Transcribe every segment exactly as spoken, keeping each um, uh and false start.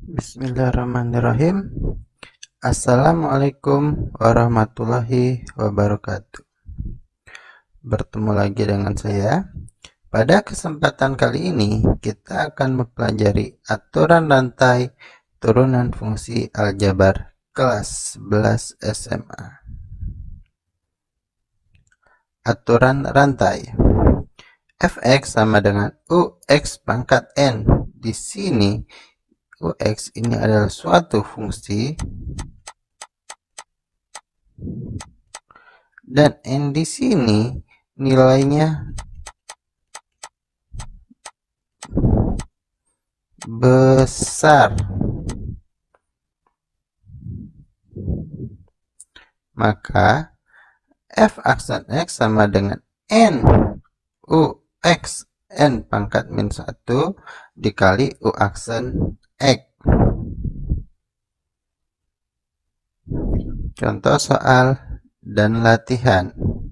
Bismillahirrahmanirrahim. Assalamualaikum warahmatullahi wabarakatuh. Bertemu lagi dengan saya. Pada kesempatan kali ini kita akan mempelajari aturan rantai turunan fungsi aljabar kelas sebelas S M A. Aturan rantai. F(x) sama dengan U X pangkat N. Di sini U X ini adalah suatu fungsi dan N di sini nilainya besar. Maka F aksen X sama dengan N U X N pangkat min satu dikali U aksen X. Contoh soal dan latihan.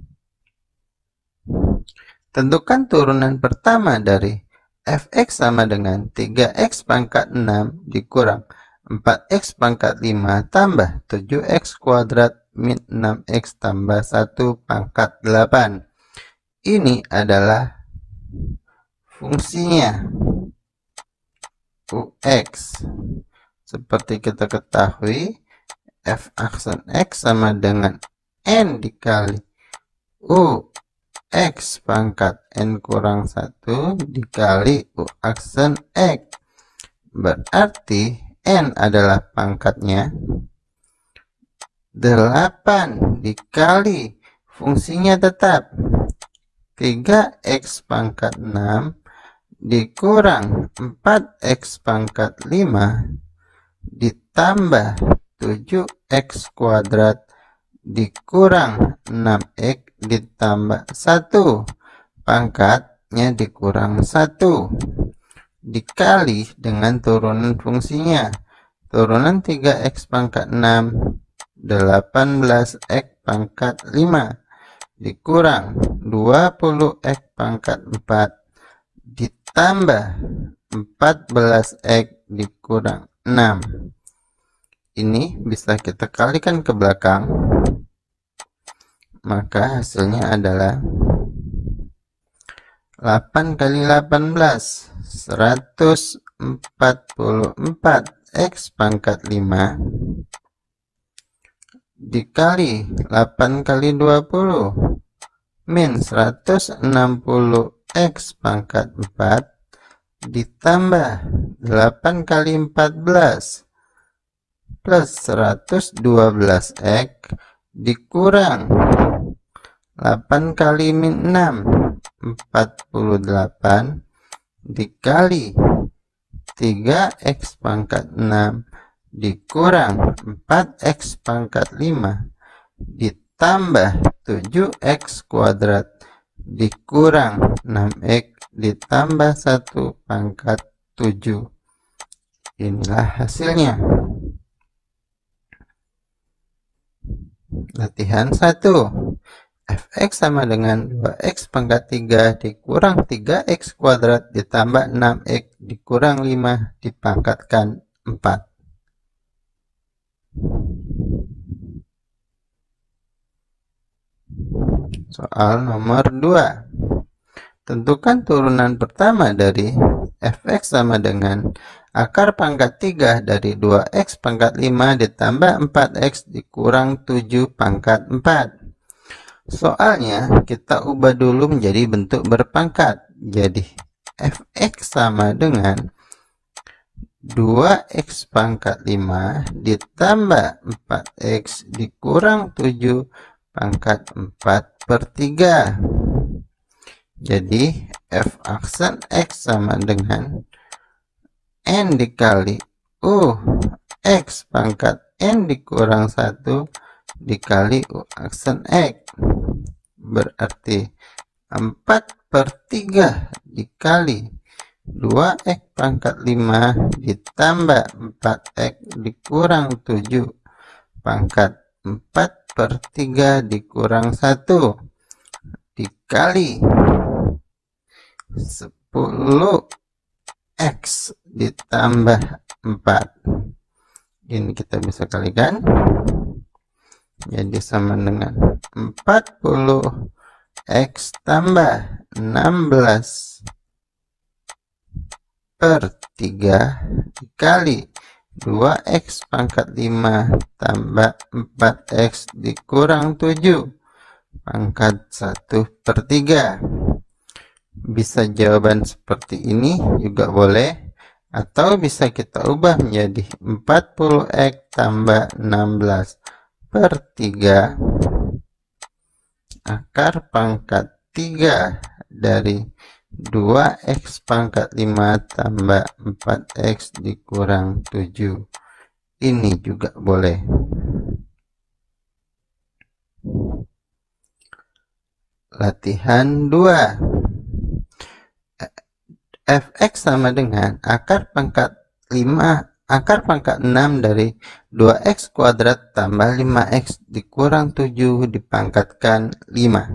Tentukan turunan pertama dari F(x) sama dengan tiga X pangkat enam dikurang empat X pangkat lima tambah tujuh X kuadrat min enam X tambah satu pangkat delapan. Ini adalah fungsinya U X. Seperti kita ketahui, F aksen X sama dengan N dikali U X pangkat N kurang satu dikali U aksen X. Berarti N adalah pangkatnya delapan dikali fungsinya tetap tiga X pangkat enam dikurang empat X pangkat lima ditambah tujuh X kuadrat dikurang enam X ditambah satu pangkatnya dikurang satu dikali dengan turunan fungsinya. Turunan tiga X pangkat enam delapan belas X pangkat lima dikurang dua puluh X pangkat empat ditambah empat belas X dikurang enam. Ini bisa kita kalikan ke belakang, maka hasilnya adalah delapan kali delapan belas, seratus empat puluh empat X pangkat lima dikali delapan kali dua puluh min seratus enam puluh X pangkat empat ditambah delapan kali empat belas plus seratus dua belas X dikurang delapan kali min enam empat puluh delapan dikali tiga X pangkat enam dikurang empat X pangkat lima ditambah tujuh X kuadrat dikurang enam X ditambah satu pangkat tujuh. Inilah hasilnya. Latihan satu. F(x) sama dengan dua X pangkat tiga dikurang tiga X kuadrat ditambah enam X dikurang lima dipangkatkan empat. Soal nomor dua. Tentukan turunan pertama dari F(x) sama dengan akar pangkat tiga dari dua X pangkat lima ditambah empat X dikurang tujuh pangkat empat. Soalnya kita ubah dulu menjadi bentuk berpangkat. Jadi F(x) sama dengan dua X pangkat lima ditambah empat X dikurang tujuh pangkat empat per tiga. Jadi F aksen X sama dengan N dikali U X pangkat N dikurang satu dikali U aksen X. Berarti empat per tiga dikali dua X pangkat lima ditambah empat X dikurang tujuh pangkat empat per tiga dikurang satu dikali sepuluh X ditambah empat. Ini kita bisa kalikan. Jadi sama dengan empat puluh X tambah enam belas per tiga dikali dua X pangkat lima tambah empat X dikurang tujuh pangkat satu per tiga. Bisa jawaban seperti ini juga boleh, atau bisa kita ubah menjadi empat puluh X tambah enam belas per tiga akar pangkat tiga dari dua X pangkat lima tambah empat X dikurang tujuh. Ini juga boleh. Latihan dua. Fx sama dengan akar pangkat lima akar pangkat enam dari dua X kuadrat tambah lima X dikurang tujuh dipangkatkan lima.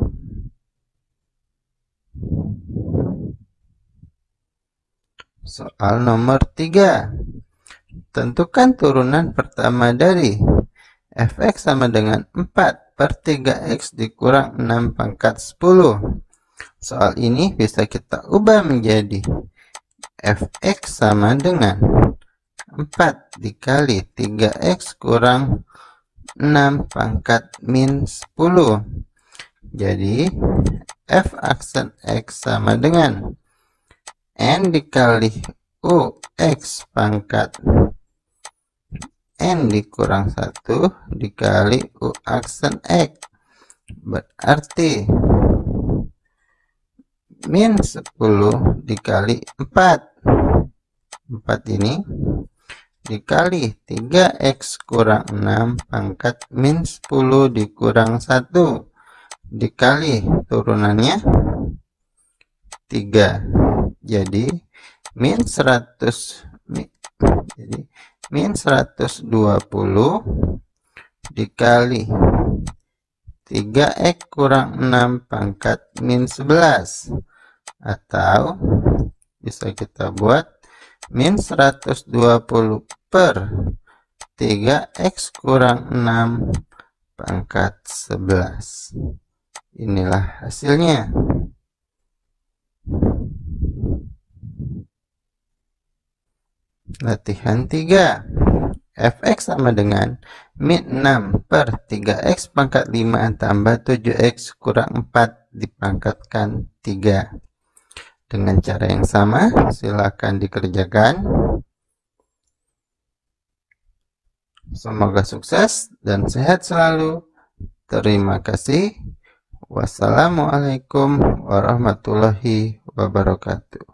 Soal nomor tiga. Tentukan turunan pertama dari Fx sama dengan empat per tiga X dikurang enam pangkat sepuluh. Soal ini bisa kita ubah menjadi Fx sama dengan empat dikali tiga X kurang enam pangkat min sepuluh. Jadi F aksen X sama dengan N dikali U X pangkat N dikurang satu dikali U aksen X. Berarti min sepuluh dikali empat. empat ini dikali tiga X kurang enam pangkat min sepuluh dikurang satu dikali turunannya tiga. Jadi min seratus jadi min seratus dua puluh dikali tiga X kurang enam pangkat min sebelas, atau bisa kita buat min seratus dua puluh per tiga X kurang enam pangkat sebelas. Inilah hasilnya. Latihan tiga. Fx sama dengan min enam per tiga X pangkat lima tambah tujuh X kurang empat dipangkatkan tiga. Dengan cara yang sama, silakan dikerjakan. Semoga sukses dan sehat selalu. Terima kasih. Wassalamualaikum warahmatullahi wabarakatuh.